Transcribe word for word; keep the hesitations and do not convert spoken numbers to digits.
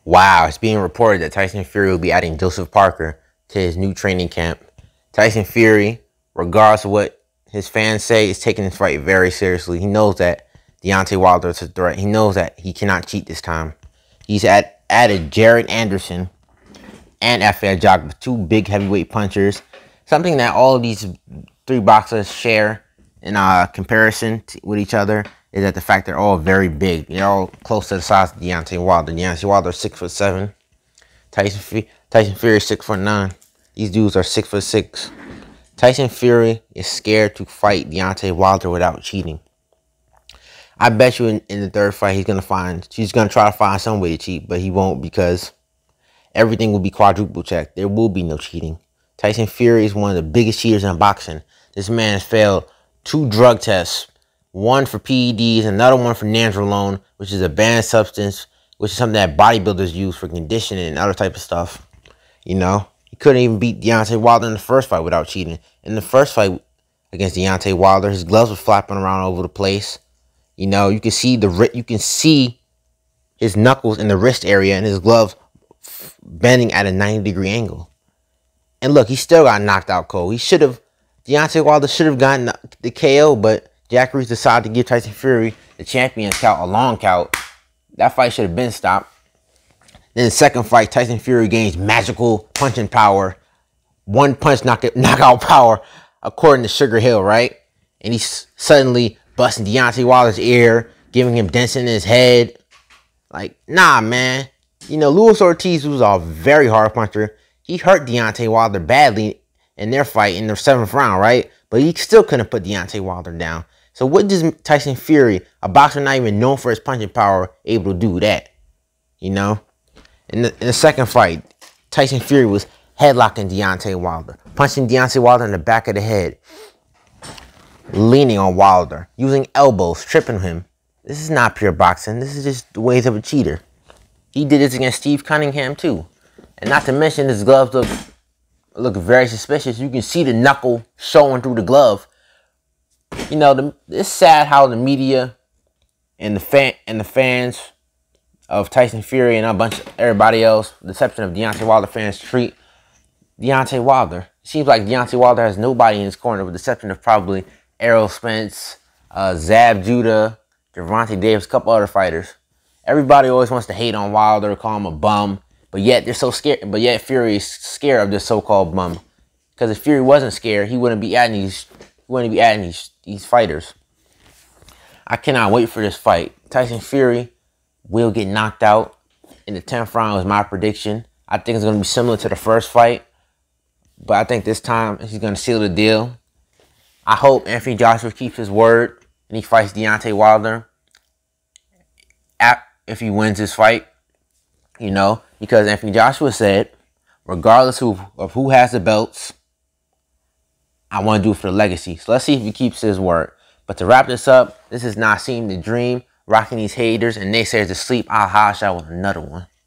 Wow, it's being reported that Tyson Fury will be adding Joseph Parker to his new training camp. Tyson Fury, regardless of what his fans say, is taking this fight very seriously. He knows that Deontay Wilder is a threat. He knows that he cannot cheat this time. He's add, added Jared Anderson and F A Ajagba, two big heavyweight punchers. Something that all of these three boxers share in uh, comparison to, with each other is that the fact they're all very big. They're all close to the size of Deontay Wilder. Deontay Wilder is six foot seven. Tyson Fury, Tyson Fury is six foot nine. These dudes are six foot six. Tyson Fury is scared to fight Deontay Wilder without cheating. I bet you in, in the third fight he's gonna find he's gonna try to find some way to cheat, but he won't because everything will be quadruple checked. There will be no cheating. Tyson Fury is one of the biggest cheaters in boxing. This man has failed two drug tests. One for P E Ds, another one for nandrolone, which is a banned substance, which is something that bodybuilders use for conditioning and other type of stuff. You know, he couldn't even beat Deontay Wilder in the first fight without cheating. In the first fight against Deontay Wilder, his gloves were flapping around over the place. You know, you can see the you can see his knuckles in the wrist area and his gloves bending at a ninety degree angle. And look, he still got knocked out cold. He should have, Deontay Wilder should have gotten the K O, but Jack Reese decided to give Tyson Fury the champion's count, a long count. That fight should have been stopped. Then the second fight, Tyson Fury gains magical punching power. One punch knock knockout power, according to Sugar Hill, right? And he's suddenly busting Deontay Wilder's ear, giving him dents in his head. Like, nah, man. You know, Luis Ortiz was a very hard puncher. He hurt Deontay Wilder badly in their fight in the seventh round, right? But he still couldn't put Deontay Wilder down. So what does Tyson Fury, a boxer not even known for his punching power, able to do that? You know? In the, in the second fight, Tyson Fury was headlocking Deontay Wilder, punching Deontay Wilder in the back of the head, leaning on Wilder, using elbows, tripping him. This is not pure boxing. This is just the ways of a cheater. He did this against Steve Cunningham too. And not to mention his gloves look, look very suspicious. You can see the knuckle showing through the glove. You know, the, it's sad how the media and the fan and the fans of Tyson Fury and a bunch of everybody else, the exception of Deontay Wilder fans, treat Deontay Wilder. It seems like Deontay Wilder has nobody in his corner, with the exception of probably Errol Spence, uh, Zab Judah, Gervonta Davis, a couple other fighters. Everybody always wants to hate on Wilder, call him a bum, but yet they're so scared. But yet Fury is scared of this so-called bum, because if Fury wasn't scared, he wouldn't be adding these. He wouldn't be adding these these fighters. I cannot wait for this fight. Tyson Fury will get knocked out in the tenth round is my prediction. I think it's going to be similar to the first fight, but I think this time he's going to seal the deal. I hope Anthony Joshua keeps his word and he fights Deontay Wilder if he wins this fight, you know, because Anthony Joshua said, regardless of, of who has the belts, I want to do it for the legacy. So let's see if he keeps his word. But to wrap this up, this is Nassim the Dream, rocking these haters and naysayers to sleep. I'll hosh out with another one.